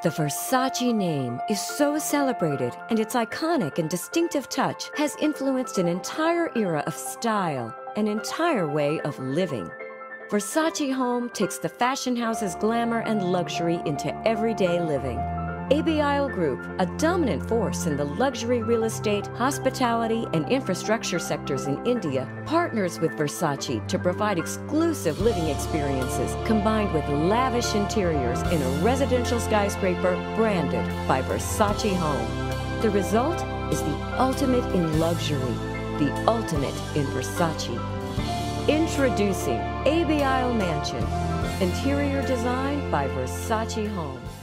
The Versace name is so celebrated, and its iconic and distinctive touch has influenced an entire era of style, an entire way of living. Versace Home takes the fashion house's glamour and luxury into everyday living. ABIL Group, a dominant force in the luxury real estate, hospitality, and infrastructure sectors in India, partners with Versace to provide exclusive living experiences combined with lavish interiors in a residential skyscraper branded by Versace Home. The result is the ultimate in luxury, the ultimate in Versace. Introducing ABIL Mansion, interior design by Versace Home.